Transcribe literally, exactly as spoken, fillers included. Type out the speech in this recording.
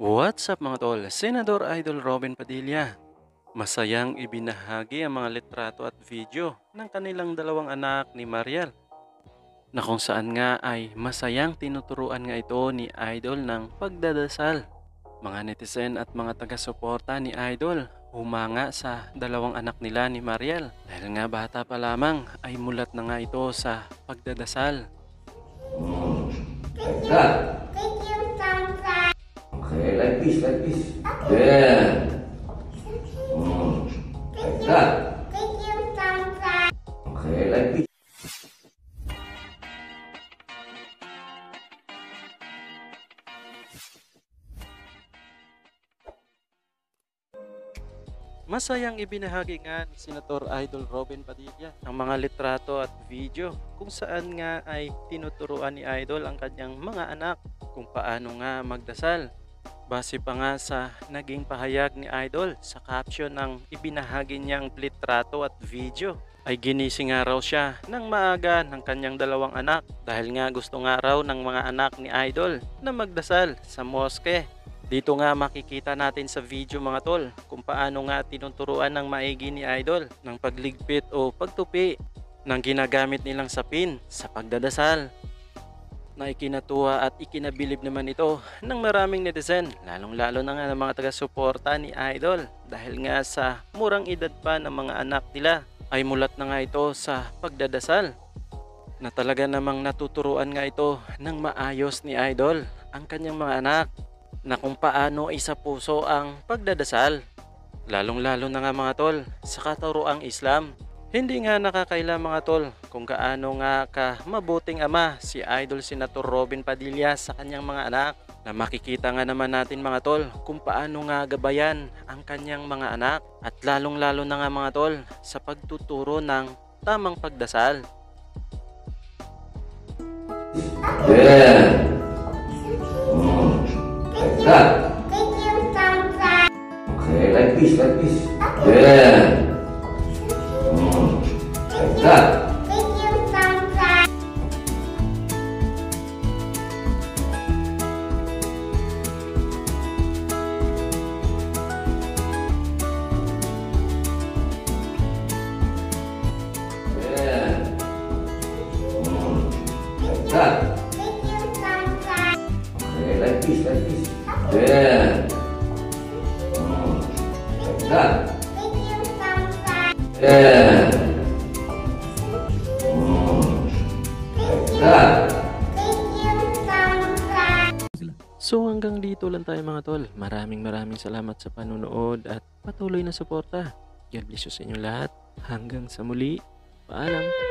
What's up mga tol? Senador Idol Robin Padilla. Masayang ibinahagi ang mga litrato at video ng kanilang dalawang anak ni Mariel na kung saan nga ay masayang tinuturuan nga ito ni Idol ng pagdadasal. Mga netizen at mga taga-suporta ni Idol humanga sa dalawang anak nila ni Mariel dahil nga bata pa lamang ay mulat na nga ito sa pagdadasal. Like that. Okay, like this, like this. Yeah. Mm. Like that. Okay, like this. Masayang ibinahagi nga ni Senator Idol Robin Padilla ang mga litrato at video kung saan nga ay tinuturuan ni Idol ang kanyang mga anak kung paano nga magdasal. Base pa nga sa naging pahayag ni Idol sa caption ng ibinahagi niyang litrato at video ay ginising nga raw siya ng maaga ng kanyang dalawang anak dahil nga gusto nga raw ng mga anak ni Idol na magdasal sa moske. Dito nga makikita natin sa video mga tol kung paano nga tinuturuan ng maigi ni Idol ng pagligpit o pagtupi ng ginagamit nilang sapin sa pagdadasal. Na ikinatuwa at ikinabilib naman ito ng maraming netizen, lalong lalo na nga ng mga taga-suporta ni Idol dahil nga sa murang edad pa ng mga anak nila ay mulat na nga ito sa pagdadasal. Na talaga namang natuturuan nga ito ng maayos ni Idol ang kanyang mga anak na kung paano isa puso ang pagdadasal. Lalong lalo na nga mga tol sa katuroang Islam. Hindi nga nakakaila mga tol kung gaano nga ka mabuting ama si Idol Senator Robin Padilla sa kanyang mga anak. Na makikita nga naman natin mga tol kung paano nga gabayan ang kanyang mga anak. At lalong lalo na nga mga tol sa pagtuturo ng tamang pagdasal. Yeah. Mm. Like that. Okay, like this, like this. Yeah. Mm. Like that. Yeah. Mm. Like that. Okay, like this, like this. Yeah. Mm. Like that. Yeah. Mm. Like that. So hanggang dito lang tayo mga tol. Maraming maraming salamat sa panunood at patuloy na suporta. God bless you sa inyong lahat. Hanggang sa muli. Paalam.